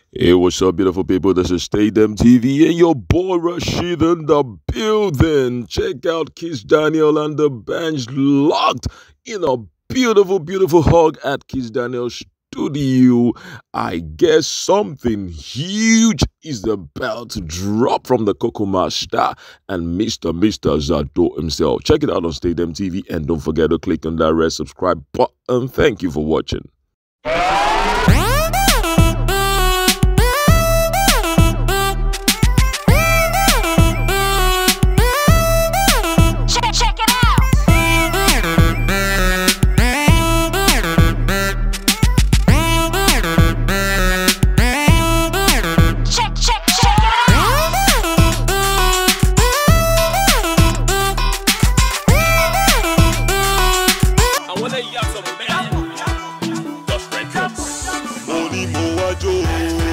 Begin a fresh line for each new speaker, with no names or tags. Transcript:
Hey, what's up, beautiful people? This is Stadium TV and your boy Rashid in the building. Check out Kiss Daniel and the bench locked in a beautiful hug at Kiss Daniel's studio. I guess something huge is about to drop from the Coco Master and Mr. Zato himself. Check it out on Stadium TV and don't forget to click on that red subscribe button. Thank you for watching.
Money mo wajo.